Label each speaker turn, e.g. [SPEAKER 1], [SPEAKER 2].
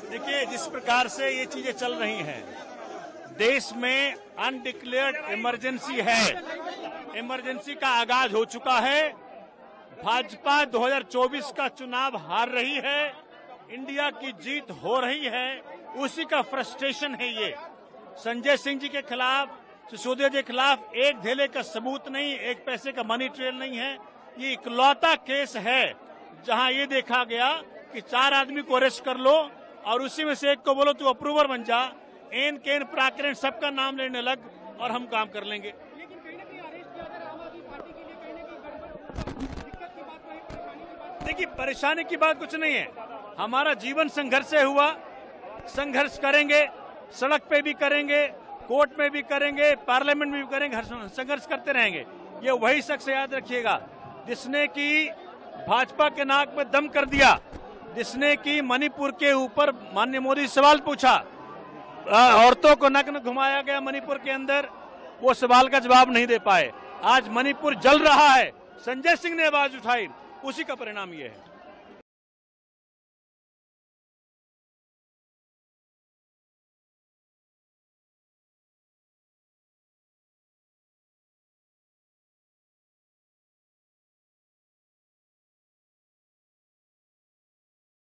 [SPEAKER 1] देखिए, जिस प्रकार से ये चीजें चल रही हैं, देश में अनडिक्लेयर्ड इमरजेंसी है। इमरजेंसी का आगाज हो चुका है। भाजपा 2024 का चुनाव हार रही है, इंडिया की जीत हो रही है, उसी का फ्रस्ट्रेशन है ये। संजय सिंह जी के खिलाफ, सिसोदिया जी के खिलाफ एक धेले का सबूत नहीं, एक पैसे का मनी ट्रेल नहीं है। ये इकलौता केस है जहां ये देखा गया कि 4 आदमी को अरेस्ट कर लो और उसी में से एक को बोलो तू अप्रूवर बन जा, एन केन प्राकरण सबका नाम लेने लग और हम काम कर लेंगे।
[SPEAKER 2] लेकिन कहीं ना कहीं अरेस्ट किया अगर आम आदमी पार्टी के लिए कहीं ना कहीं दिक्कत की बात नहीं, परेशानी की बात।
[SPEAKER 1] देखिए, परेशानी की बात कुछ नहीं है। हमारा जीवन संघर्ष से हुआ, संघर्ष करेंगे, सड़क पे भी करेंगे, कोर्ट में भी करेंगे, पार्लियामेंट में भी करेंगे, संघर्ष करते रहेंगे। ये वही शख्स याद रखिएगा जिसने की भाजपा के नाक में दम कर दिया, जिसने की मणिपुर के ऊपर माननीय मोदी सवाल पूछा, औरतों को नग्न घुमाया गया मणिपुर के अंदर, वो सवाल का जवाब नहीं दे पाए। आज मणिपुर जल रहा है, संजय सिंह ने आवाज उठाई, उसी का परिणाम ये है।